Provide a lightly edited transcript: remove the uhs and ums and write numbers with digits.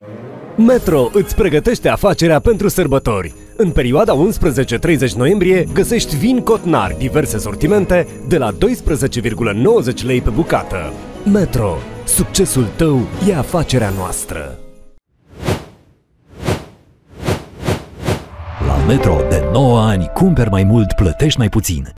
Metro îți pregătește afacerea pentru sărbători. În perioada 11-30 noiembrie găsești vin Cotnar, diverse sortimente, de la 12,90 lei pe bucată. Metro. Succesul tău e afacerea noastră. La Metro, de 9 ani, cumperi mai mult, plătești mai puțin.